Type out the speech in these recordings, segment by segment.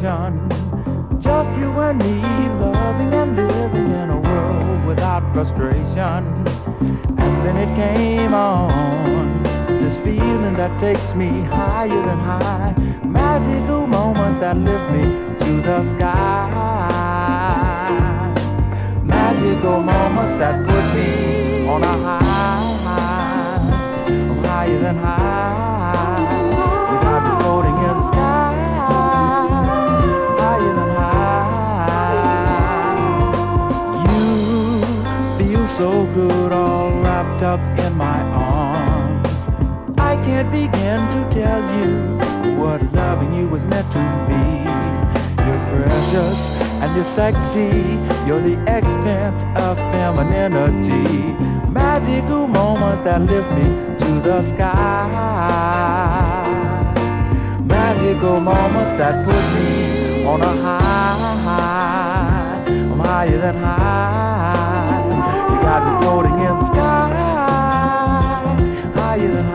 celebration. Just you and me, loving and living in a world without frustration. And then it came on, this feeling that takes me higher than high. Magical moments that lift me to the sky. Magical moments that put me on a high. I'm higher than high. You got me floating in the sky. Higher than high. You feel so good, all wrapped up in my arms. I can't begin to tell you what loving you was meant to be. You're precious and you're sexy. You're the extent of femininity. Magical moments that lift me to the sky. Magical moments that put me on a high. I'm higher than high. You got me floating in the sky. Higher than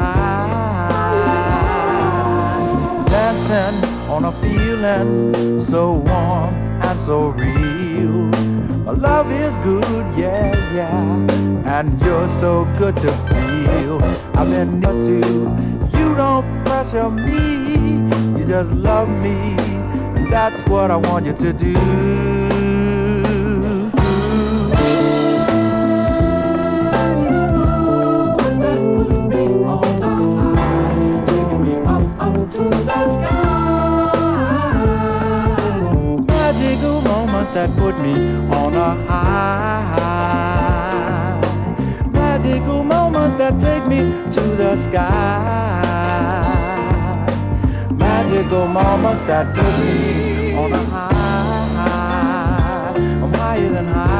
high. Dancing on a feeling so warm and so real. Love is good, yeah, yeah, and you're so good to feel. I've been near to you, don't pressure me. You just love me, and that's what I want you to do. That put me on a high. Magical moments that take me to the sky. Magical moments that put me on a high. I'm higher than high.